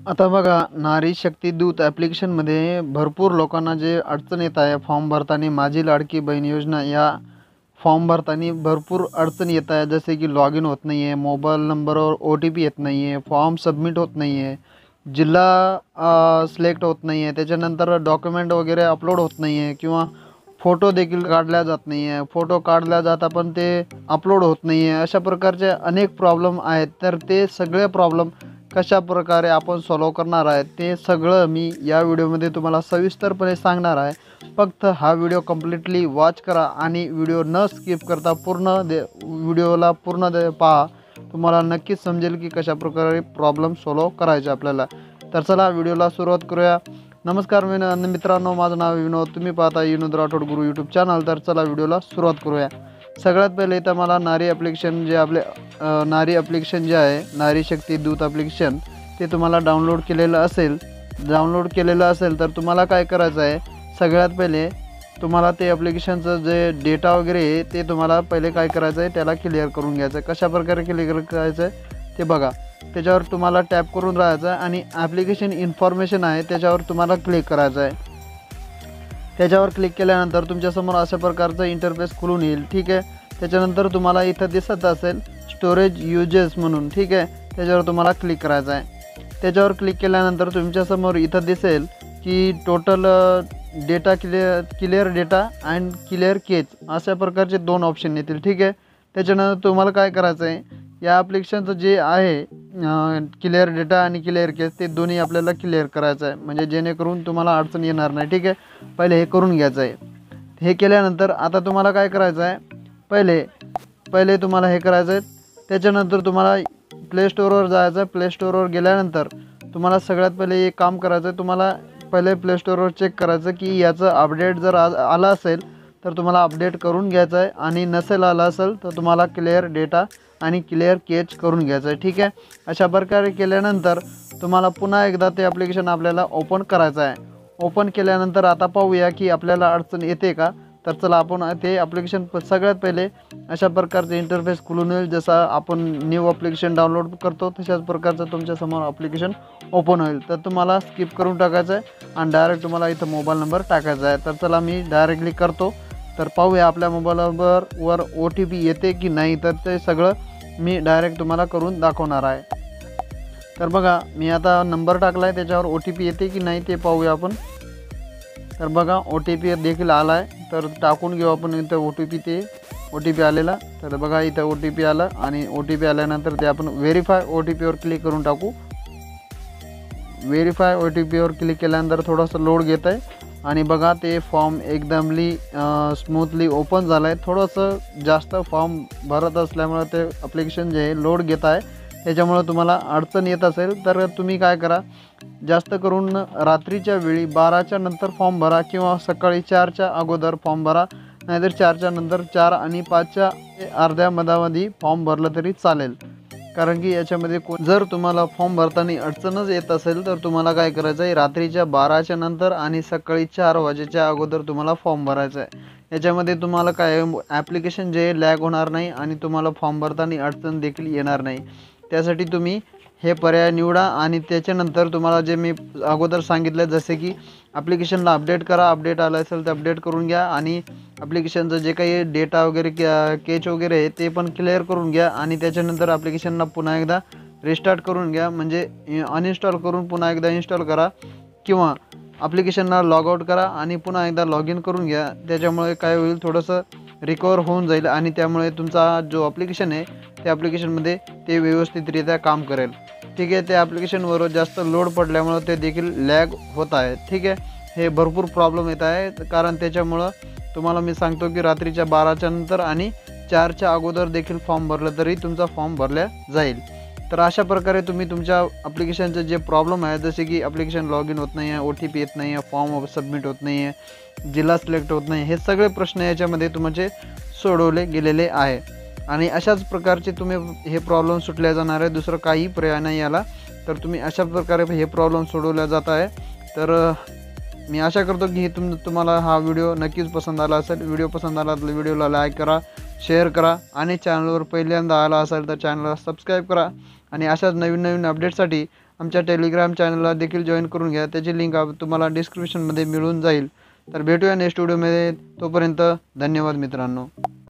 आता बघा, नारी शक्ती दूत ॲप्लिकेशनमध्ये भरपूर लोकांना जे अडचण येत आहे फॉर्म भरताना. माझी लाडकी बहीण योजना या फॉर्म भरताना भरपूर अडचण येत आहे. जसे की लॉग इन होत नाही आहे, मोबाईल नंबरवर OTP येत नाही आहे, फॉर्म सबमिट होत नाही आहे, जिल्हा सिलेक्ट होत नाही आहे, त्याच्यानंतर डॉक्युमेंट वगैरे अपलोड होत नाही आहे किंवा फोटो देखील काढल्या जात नाही आहे. फोटो काढल्या जाता पण ते अपलोड होत नाही आहे. अशा प्रकारचे अनेक प्रॉब्लेम आहेत. तर ते सगळे प्रॉब्लेम कशा प्रकारे आपण सॉल्व्ह करणार आहे ते सगळं मी या व्हिडिओमध्ये तुम्हाला सविस्तरपणे सांगणार आहे. फक्त हा व्हिडिओ कम्प्लिटली वॉच करा आणि व्हिडिओ न स्किप करता व्हिडिओला पूर्ण पहा. तुम्हाला नक्कीच समजेल की कशा प्रकारे प्रॉब्लेम सॉल्व्ह करायचे आपल्याला. तर चला व्हिडिओला सुरुवात करूया. नमस्कार मित्रांनो, माझं नाव विनोद. तुम्ही पाहता विनोद राठोड गुरु यूट्यूब चॅनल. तर चला व्हिडिओला सुरुवात करूया. सगळ्यात पहिले इथं मला नारी ॲप्लिकेशन जे नारी ॲप्लिकेशन जे आहे, नारी शक्ती दूत ॲप्लिकेशन, ते तुम्हाला डाउनलोड केलेलं असेल तर तुम्हाला काय करायचं आहे, सगळ्यात पहिले तुम्हाला ते ॲप्लिकेशनचं जे डेटा वगैरे आहे ते तुम्हाला पहिले काय करायचं आहे, त्याला क्लिअर करून घ्यायचं आहे. कशाप्रकारे क्लिअर करायचं आहे ते बघा. त्याच्यावर तुम्हाला टॅप करून राहायचं आहे आणि ॲप्लिकेशन इन्फॉर्मेशन आहे त्याच्यावर तुम्हाला क्लिक करायचं आहे. त्याच्यावर क्लिक केल्यानंतर तुमच्यासमोर अशा प्रकारचं इंटरफेस खुलून येईल. ठीक आहे. त्याच्यानंतर तुम्हाला इथं दिसत असेल स्टोरेज युजेस म्हणून. ठीक आहे. त्याच्यावर तुम्हाला क्लिक करायचं आहे. त्याच्यावर क्लिक केल्यानंतर तुमच्यासमोर इथं दिसेल की total data clear data and clear cache अशा प्रकारचे 2 ऑप्शन येतील. ठीक आहे. त्याच्यानंतर तुम्हाला काय करायचं आहे, या ॲप्लिकेशनचं जे आहे क्लिअर डेटा आणि क्लिअर केस ते दोन्ही आपल्याला क्लिअर करायचं आहे, म्हणजे जेणेकरून तुम्हाला अडचण येणार नाही. ठीक आहे. पहिले हे करून घ्यायचं आहे. हे केल्यानंतर आता तुम्हाला काय करायचं आहे, पहिले तुम्हाला हे करायचं आहे. त्याच्यानंतर तुम्हाला प्ले स्टोअरवर जायचं आहे. प्ले स्टोअरवर गेल्यानंतर तुम्हाला सगळ्यात पहिले एक काम करायचं आहे. तुम्हाला पहिले प्ले स्टोअरवर चेक करायचं की याचं अपडेट जर आलं असेल तर तुम्हाला अपडेट करून घ्यायचं आहे आणि नसेल आलं असेल तर तुम्हाला क्लिअर डेटा आणि क्लिअर केच करून घ्यायचं आहे. ठीक आहे. अशा प्रकारे केल्यानंतर तुम्हाला पुन्हा एकदा ते ॲप्लिकेशन आपल्याला ओपन करायचं आहे. ओपन केल्यानंतर आता पाहूया की आपल्याला अडचण येते का. तर चला आपण ते ॲप्लिकेशन सगळ्यात पहिले अशा प्रकारचे इंटरफेस खुलून येईल. जसं आपण न्यू ॲप्लिकेशन डाउनलोड करतो तशाच प्रकारचं तुमच्यासमोर ॲप्लिकेशन ओपन होईल. तर तुम्हाला स्किप करून टाकायचं आहे आणि डायरेक्ट तुम्हाला इथं मोबाईल नंबर टाकायचा आहे. तर चला मी डायरेक्टली करतो. तर पाहूया आपल्या मोबाईल नंबरवर OTP येते की नाही. तर ते सगळं मी डायरेक्ट तुम्हाला करून दाखवणार आहे. तर बघा, मी आता नंबर टाकला आहे, त्याच्यावर OTP येते की नाही ते पाहूया आपण. तर बघा, OTP देखील आला आहे. तर टाकून घेऊ आपण इथं OTP आलेला. तर बघा इथं OTP आला आणि OTP आल्यानंतर ते आपण व्हेरीफाय OTPवर क्लिक करून टाकू. व्हेरीफाय OTPवर क्लिक केल्यानंतर थोडंसं लोड घेत आहे आणि बघा ते फॉर्म एकदमली स्मूथली ओपन झालं आहे. थोडंसं जास्त फॉर्म भरत असल्यामुळे ते ॲप्लिकेशन जे आहे लोड घेत आहे. त्याच्यामुळं तुम्हाला अडचण येत असेल तर तुम्ही काय करा, जास्त करून रात्रीच्या वेळी 12च्या नंतर फॉर्म भरा किंवा सकाळी 4च्या अगोदर फॉर्म भरा. नाहीतर 4च्या नंतर 4 आणि 5च्या अर्ध्या मधामध्ये फॉर्म भरलं तरी चालेल. कारण की याच्यामध्ये जर तुम्हाला फॉर्म भरताना अडचणच येत असेल तर तुम्हाला काय करायचं आहे, रात्रीच्या 12च्या नंतर आणि सकाळी 4 वाजेच्या अगोदर तुम्हाला फॉर्म भरायचा आहे. याच्यामध्ये तुम्हाला काय ॲप्लिकेशन जे लॅग होणार नाही आणि तुम्हाला फॉर्म भरताना अडचण देखील येणार नाही. त्यासाठी तुम्ही हे पर्याय निवडा आणि त्याच्यानंतर तुम्हाला जे मी अगोदर सांगितलं जसे की ॲप्लिकेशनला अपडेट करा. अपडेट आलं असेल तर अपडेट करून घ्या आणि ॲप्लिकेशनचं जे काही डेटा वगैरे केच वगैरे आहे ते पण क्लिअर करून घ्या आणि त्याच्यानंतर ॲप्लिकेशनला पुन्हा एकदा रिस्टार्ट करून घ्या. म्हणजे अनइन्स्टॉल करून पुन्हा एकदा इन्स्टॉल करा किंवा ॲप्लिकेशनला लॉग आउट करा आणि पुन्हा एकदा लॉग इन करून घ्या. त्याच्यामुळे काय होईल, थोडंसं रिकवर होऊन जाईल आणि त्यामुळे तुमचा जो ॲप्लिकेशन आहे त्या ॲप्लिकेशनमध्ये ते व्यवस्थितरित्या काम करेल. ठीक आहे. त्या ॲप्लिकेशनवर जास्त लोड पडल्यामुळं ते देखील लॅग होत आहे. ठीक आहे. हे भरपूर प्रॉब्लेम येत आहे कारण त्याच्यामुळं तुम्हाला मी सांगतो की रात्रीच्या 12च्या नंतर आणि 4च्या अगोदर देखील फॉर्म भरलं तरी तुमचा फॉर्म भरला जाईल. तर अशा प्रकारे तुम्ही तुमच्या ॲप्लिकेशनचे जे प्रॉब्लेम आहे, जसे की ॲप्लिकेशन लॉग इन होत नाही आहे, OTP येत नाही आहे, फॉर्म सबमिट होत नाही आहे, जिल्हा सिलेक्ट होत नाही, हे सगळे प्रश्न याच्यामध्ये तुमचे सोडवले गेलेले आहे. आणि अशाच प्रकारचे तुम्ही हे प्रॉब्लेम सुटल्या जाणार आहे. दुसरं काही पर्याय नाही याला. तर तुम्ही अशा प्रकारे हे प्रॉब्लेम सोडवल्या जात आहे. तर मी आशा करतो की तुम्हाला हा व्हिडिओ नक्कीच पसंत आला असेल. व्हिडिओ पसंत आला तर व्हिडिओला लाईक करा, शेअर करा आणि चॅनलवर पहिल्यांदा आला असेल तर चॅनलला सबस्क्राईब करा. आणि अशाच नवीन अपडेटसाठी आमच्या टेलिग्राम चॅनलला देखील जॉईन करून घ्या. त्याची लिंक तुम्हाला डिस्क्रिप्शनमध्ये मिळून जाईल. तर भेटूया नेक्स्ट व्हिडिओमध्ये. तोपर्यंत धन्यवाद मित्रांनो.